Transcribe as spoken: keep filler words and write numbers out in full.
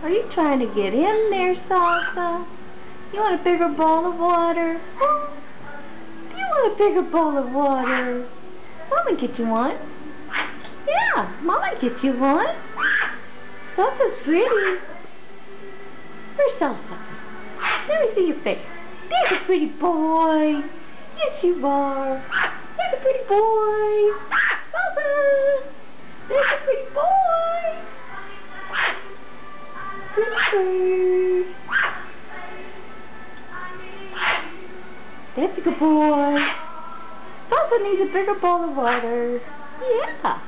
Are you trying to get in there, Salsa? You want a bigger bowl of water? Do you want a bigger bowl of water? Mama get you one. Yeah, Mama get you one. Salsa's pretty. Where's Salsa? Let me see your face. There's a pretty boy. Yes, you are. There's a pretty boy. Salsa. There's a pretty boy. Pretty bird. That's a good boy. Salsa needs a bigger bowl of water. Yeah.